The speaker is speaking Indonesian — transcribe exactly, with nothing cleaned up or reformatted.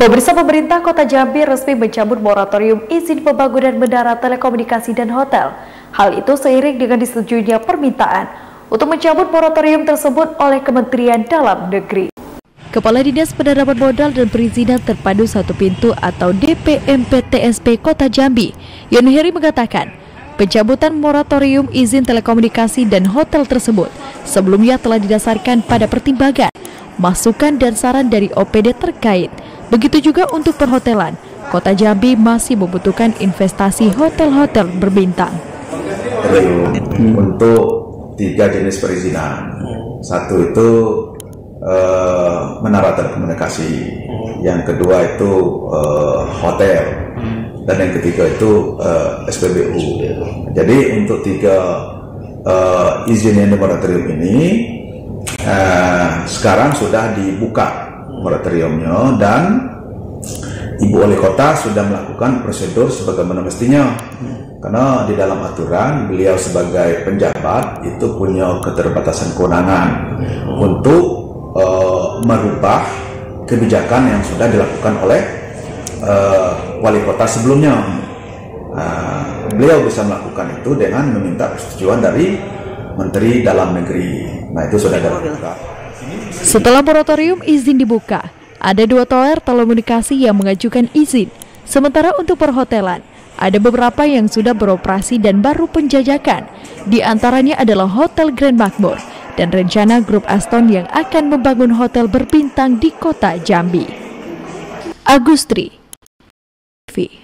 Pemirsa, pemerintah Kota Jambi resmi mencabut moratorium izin pembangunan menara telekomunikasi dan hotel. Hal itu seiring dengan disetujuinya permintaan untuk mencabut moratorium tersebut oleh Kementerian Dalam Negeri. Kepala Dinas Penanaman Modal dan Perizinan Terpadu Satu Pintu atau D P M P T S P Kota Jambi, Yon Heri mengatakan, pencabutan moratorium izin telekomunikasi dan hotel tersebut sebelumnya telah didasarkan pada pertimbangan, masukan dan saran dari O P D terkait. Begitu juga untuk perhotelan, Kota Jambi masih membutuhkan investasi hotel-hotel berbintang. Untuk tiga jenis perizinan, satu itu uh, menara telekomunikasi, yang kedua itu uh, hotel, dan yang ketiga itu uh, S P B U. Jadi untuk tiga uh, izin yang di moratorium ini uh, sekarang sudah dibuka moratoriumnya, dan Ibu Wali Kota sudah melakukan prosedur sebagaimana mestinya, karena di dalam aturan beliau sebagai penjabat itu punya keterbatasan kewenangan untuk uh, merubah kebijakan yang sudah dilakukan oleh uh, Wali Kota sebelumnya. Uh, beliau bisa melakukan itu dengan meminta persetujuan dari Menteri Dalam Negeri. Nah, itu sudah dilakukan. Setelah moratorium izin dibuka, ada dua tower telekomunikasi yang mengajukan izin. Sementara untuk perhotelan, ada beberapa yang sudah beroperasi dan baru penjajakan. Di antaranya adalah Hotel Grand Makmur dan rencana grup Aston yang akan membangun hotel berbintang di Kota Jambi. Agustri